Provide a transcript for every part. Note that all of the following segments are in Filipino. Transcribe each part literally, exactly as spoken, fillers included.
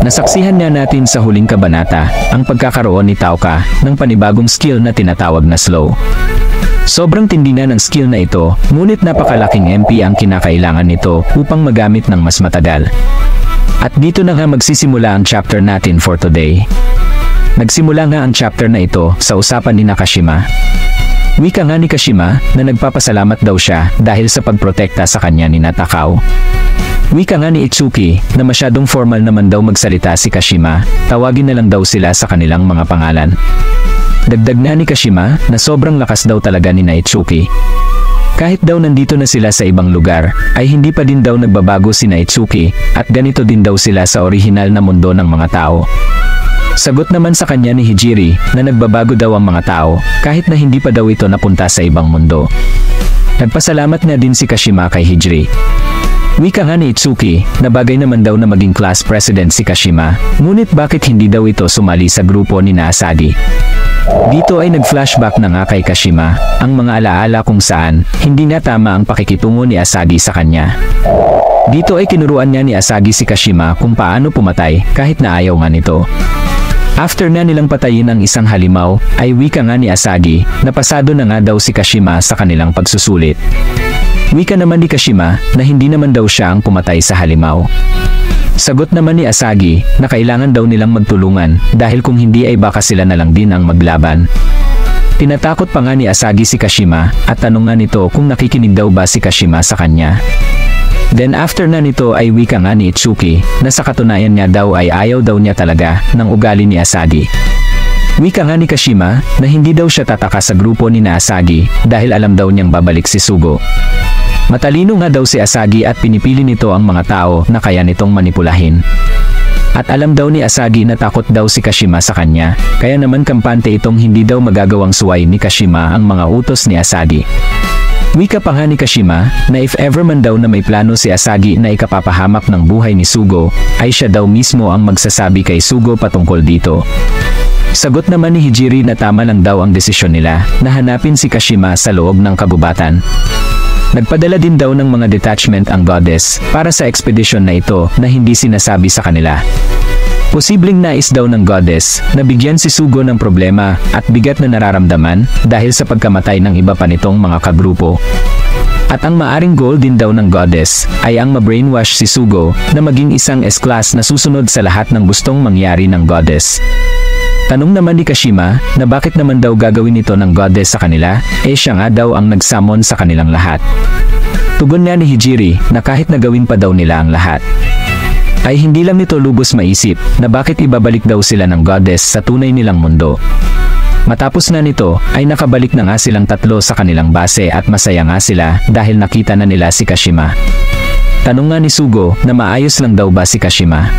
Nasaksihan nga natin sa huling kabanata ang pagkakaroon ni Tauka ng panibagong skill na tinatawag na slow. Sobrang tindi na ng skill na ito, ngunit napakalaking M P ang kinakailangan nito upang magamit ng mas matagal. At dito na nga magsisimula ang chapter natin for today. Nagsimula nga ang chapter na ito sa usapan ni Kashima. Wika nga ni Kashima na nagpapasalamat daw siya dahil sa pagprotekta sa kanya ni Takao. Wika nga ni Itsuki na masyadong formal naman daw magsalita si Kashima, tawagin na lang daw sila sa kanilang mga pangalan. Dagdag na ni Kashima na sobrang lakas daw talaga ni Itsuki. Kahit daw nandito na sila sa ibang lugar, ay hindi pa din daw nagbabago si Itsuki at ganito din daw sila sa orihinal na mundo ng mga tao. Sagot naman sa kanya ni Hijiri na nagbabago daw ang mga tao kahit na hindi pa daw ito napunta sa ibang mundo. Nagpasalamat na din si Kashima kay Hijiri. Wika nga ni Itsuki na bagay naman daw na maging class president si Kashima, ngunit bakit hindi daw ito sumali sa grupo ni Asagi? Dito ay nag-flashback na nga kay Kashima ang mga alaala kung saan hindi na tama ang pakikitungo ni Asagi sa kanya. Dito ay kinuruan niya ni Asagi si Kashima kung paano pumatay kahit na ayaw nga nito. After na nilang patayin ang isang halimaw, ay wika nga ni Asagi na pasado na nga daw si Kashima sa kanilang pagsusulit. Wika naman ni Kashima na hindi naman daw siya ang pumatay sa halimaw. Sagot naman ni Asagi na kailangan daw nilang magtulungan dahil kung hindi ay baka sila na lang din ang maglaban. Tinatakot pa nga ni Asagi si Kashima at tanong nga nito kung nakikinig daw ba si Kashima sa kanya. Then after na nito ay wika nga ni Itsuki na sa katunayan niya daw ay ayaw daw niya talaga ng ugali ni Asagi. Wika nga ni Kashima na hindi daw siya tataka sa grupo ni Asagi dahil alam daw niyang babalik si Sugo. Matalino nga daw si Asagi at pinipili nito ang mga tao na kaya nitong manipulahin. At alam daw ni Asagi na takot daw si Kashima sa kanya, kaya naman kampante itong hindi daw magagawang suway ni Kashima ang mga utos ni Asagi. Wika pa nga ni Kashima na if ever man daw na may plano si Asagi na ikapapahamak ng buhay ni Sugo, ay siya daw mismo ang magsasabi kay Sugo patungkol dito. Sagot naman ni Hijiri na tama lang daw ang desisyon nila na hanapin si Kashima sa loob ng kagubatan. Nagpadala din daw ng mga detachment ang goddess para sa expedition na ito na hindi sinasabi sa kanila. Posibleng nais daw ng goddess na bigyan si Sugo ng problema at bigat na nararamdaman dahil sa pagkamatay ng iba pa nitong mga kagrupo. At ang maaring goal din daw ng goddess ay ang ma-brainwash si Sugo na maging isang S-class na susunod sa lahat ng gustong mangyari ng goddess. Tanong naman ni Kashima na bakit naman daw gagawin ito ng goddess sa kanila, eh siya nga daw ang nagsummon sa kanilang lahat. Tugon nga ni Hijiri na kahit nagawin pa daw nila ang lahat, ay hindi lang nito lubos maisip na bakit ibabalik daw sila ng goddess sa tunay nilang mundo. Matapos na nito ay nakabalik na nga silang tatlo sa kanilang base at masaya nga sila dahil nakita na nila si Kashima. Tanong nga ni Sugo na maayos lang daw ba si Kashima.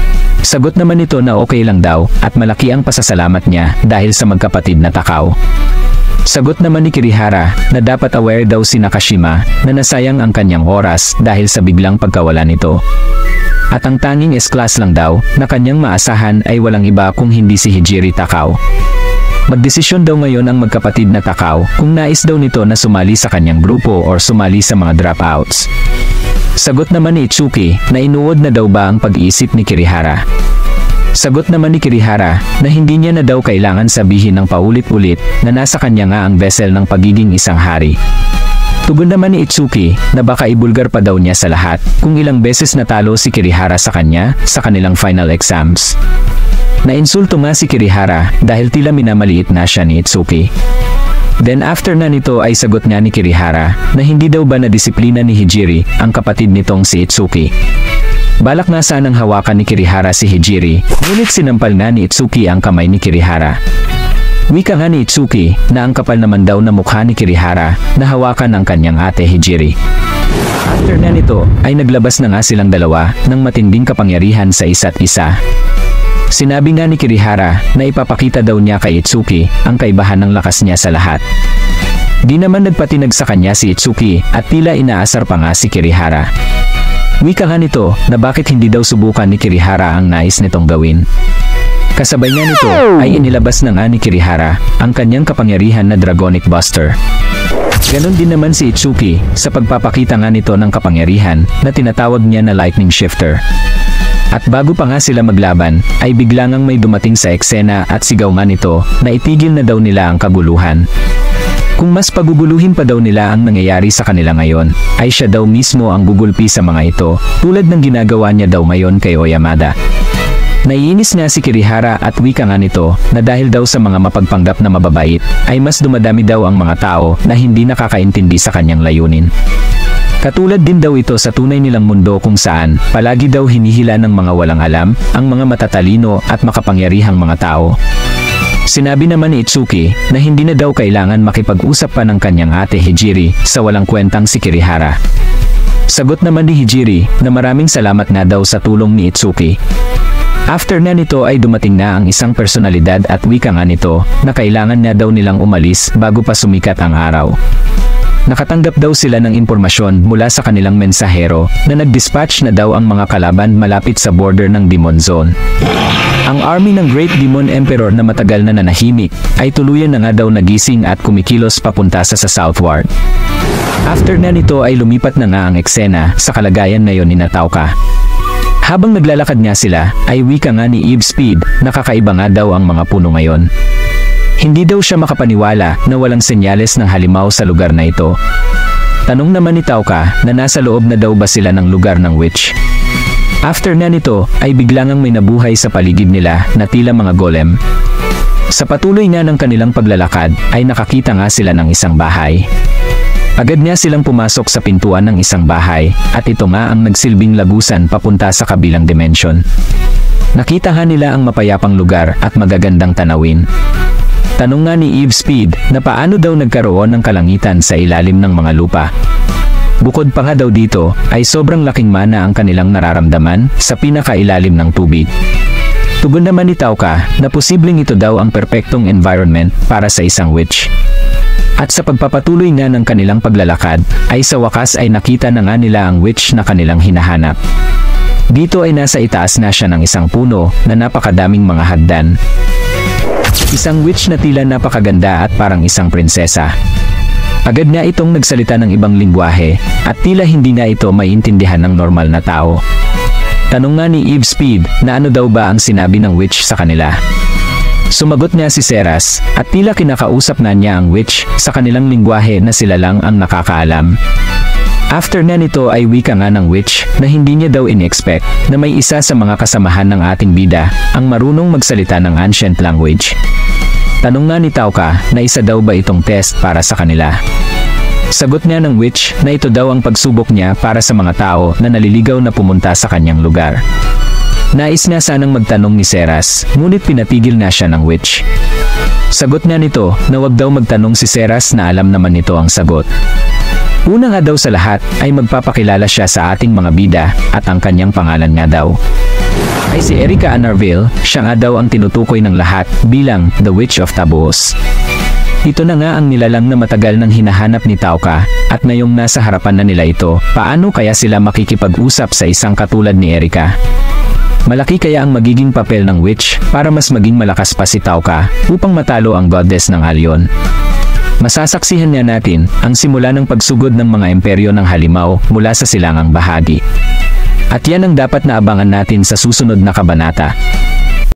Sagot naman nito na okay lang daw at malaki ang pasasalamat niya dahil sa magkapatid na Takao. Sagot naman ni Kirihara na dapat aware daw si Kashima na nasayang ang kanyang oras dahil sa biglang pagkawala nito. At ang tanging S-class lang daw na kanyang maasahan ay walang iba kung hindi si Hijiri Takao. Magdesisyon daw ngayon ang magkapatid na Takao kung nais daw nito na sumali sa kanyang grupo or sumali sa mga dropouts. Sagot naman ni Itsuki na inuod na daw ba ang pag-iisip ni Kirihara. Sagot naman ni Kirihara na hindi niya na daw kailangan sabihin ng paulit-ulit na nasa kanya nga ang vessel ng pagiging isang hari. Tugon naman ni Itsuki na baka ibulgar pa daw niya sa lahat kung ilang beses natalo si Kirihara sa kanya sa kanilang final exams. Nainsulto nga si Kirihara dahil tila minamaliit na siya ni Itsuki. Then after na nito ay sagot nga ni Kirihara na hindi daw ba nadisiplina ni Hijiri ang kapatid nitong si Itsuki. Balak nga sanang hawakan ni Kirihara si Hijiri, ngunit sinampal nga ni Itsuki ang kamay ni Kirihara. Wika nga ni Itsuki na ang kapal naman daw na mukha ni Kirihara na hawakan ang kanyang ate Hijiri. After na nito ay naglabas na nga silang dalawa ng matinding kapangyarihan sa isa't isa. Sinabi nga ni Kirihara na ipapakita daw niya kay Itsuki ang kaibahan ng lakas niya sa lahat. Di naman nagpatinag sa kanya si Itsuki at tila inaasar pa nga si Kirihara. Wika nga nito na bakit hindi daw subukan ni Kirihara ang nais nitong gawin. Kasabay nga nito ay inilabas na nga ni Kirihara ang kanyang kapangyarihan na Dragonic Buster. Ganon din naman si Itsuki sa pagpapakita nga nito ng kapangyarihan na tinatawag niya na Lightning Shifter. At bago pa nga sila maglaban, ay bigla ngang may dumating sa eksena at sigaw nga nito na itigil na daw nila ang kaguluhan. Kung mas paguguluhin pa daw nila ang nangyayari sa kanila ngayon, ay siya daw mismo ang gugulpi sa mga ito, tulad ng ginagawa niya daw ngayon kay Oyamada. Naiinis nga si Kirihara at wika nga nito na dahil daw sa mga mapagpanggap na mababait, ay mas dumadami daw ang mga tao na hindi nakakaintindi sa kanyang layunin. Katulad din daw ito sa tunay nilang mundo kung saan palagi daw hinihila ng mga walang alam ang mga matatalino at makapangyarihang mga tao. Sinabi naman ni Itsuki na hindi na daw kailangan makipag-usap pa ng kanyang ate Hijiri sa walang kwentang si Kirihara. Sagot naman ni Hijiri na maraming salamat na daw sa tulong ni Itsuki. After na nito ay dumating na ang isang personalidad at wika nga nito na kailangan na daw nilang umalis bago pa sumikat ang araw. Nakatanggap daw sila ng impormasyon mula sa kanilang mensahero na nag-dispatch na daw ang mga kalaban malapit sa border ng Demon Zone. Ang army ng Great Demon Emperor na matagal na nanahimik ay tuluyan na nga daw nagising at kumikilos papunta sa sa southward. After na nito ay lumipat na nga ang eksena sa kalagayan ngayon ni Natauka. Habang naglalakad nga sila, ay wika nga ni Eve Speed na kakaiba nga daw ang mga puno ngayon. Hindi daw siya makapaniwala na walang senyales ng halimaw sa lugar na ito. Tanong naman ni Tauka na nasa loob na daw ba sila ng lugar ng witch. After na nito, ay biglang may nabuhay sa paligid nila na tila mga golem. Sa patuloy nga ng kanilang paglalakad, ay nakakita nga sila ng isang bahay. Agad nga silang pumasok sa pintuan ng isang bahay, at ito nga ang nagsilbing lagusan papunta sa kabilang dimensyon. Nakita nga nila ang mapayapang lugar at magagandang tanawin. Tanong nga ni Eve Speed na paano daw nagkaroon ng kalangitan sa ilalim ng mga lupa. Bukod pa nga daw dito, ay sobrang laking mana ang kanilang nararamdaman sa pinakailalim ng tubig. Tugon naman ni Tauka na posibleng ito daw ang perpektong environment para sa isang witch. At sa pagpapatuloy nga ng kanilang paglalakad, ay sa wakas ay nakita na nga nila ang witch na kanilang hinahanap. Dito ay nasa itaas na siya ng isang puno na napakadaming mga hagdan. Isang witch na tila napakaganda at parang isang prinsesa. Agad nga itong nagsalita ng ibang lingwahe at tila hindi na ito maintindihan ng normal na tao. Tanong nga ni Eve Speed na ano daw ba ang sinabi ng witch sa kanila. Sumagot niya si Seras at tila kinakausap na niya ang witch sa kanilang lingwahe na sila lang ang nakakaalam. After na nito ay wika nga ng witch na hindi niya daw in-expect na may isa sa mga kasamahan ng ating bida ang marunong magsalita ng ancient language. Tanong nga ni Tauka na isa daw ba itong test para sa kanila. Sagot niya ng witch na ito daw ang pagsubok niya para sa mga tao na naliligaw na pumunta sa kanyang lugar. Nais na sanang magtanong ni Seras, ngunit pinatigil na siya ng witch. Sagot niya nito na wag daw magtanong si Seras na alam naman nito ang sagot. Una nga daw sa lahat ay magpapakilala siya sa ating mga bida at ang kanyang pangalan nga daw ay si Erika Anarville, siya nga daw ang tinutukoy ng lahat bilang The Witch of Taboos. Ito na nga ang nilalang na matagal nang hinahanap ni Tauka at ngayong nasa harapan na nila ito, paano kaya sila makikipag-usap sa isang katulad ni Erika? Malaki kaya ang magiging papel ng witch para mas maging malakas pa si Tauka upang matalo ang goddess ng Alyon. Masasaksihan niya natin ang simula ng pagsugod ng mga imperyo ng halimaw mula sa silangang bahagi. At yan ang dapat na abangan natin sa susunod na kabanata.